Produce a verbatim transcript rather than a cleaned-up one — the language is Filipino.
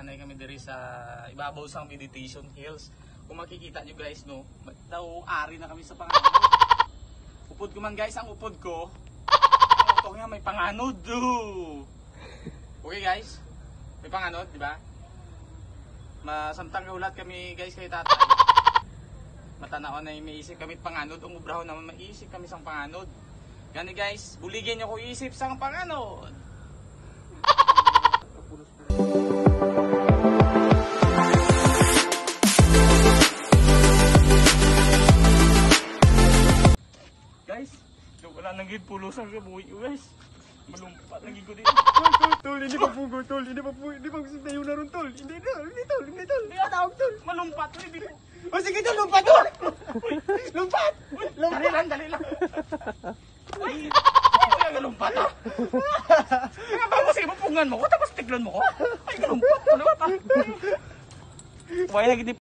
anay kami diri sa ibabaw sang Meditation Hills. Kung makikita nyo guys, no, daw ari na kami sa panganod. Upod ko man guys, ang upod ko, ang utong nga may panganod. Oh. Okay guys, may panganod, di ba? Masamtang kaulat kami guys kay tatay. Matanaon na yung may isip kami panganod, ang ubrahon naman maiisip kami sang panganod. Gani guys, buligin nyo ko isip sang panganod. Guys, wala nang gid pulusan ka buhay guys. Malumpat nang gid ko dito. Tol, tol, hindi pa pugo, tol, hindi pa pugo, hindi pa gusto tayo na ron, tol. Hindi, tol, hindi, tol, hindi, tol. Hindi tawag, tol. Malumpat ni dito. O sige, tol, lumpat, tol. Lumpat. Dali lang, dali lang. Uy, ay galumpat ah. Nga ba mo sige mapungan mo ko tapos tiglan mo ko. Ay galumpat, galumpat ah. Wala gid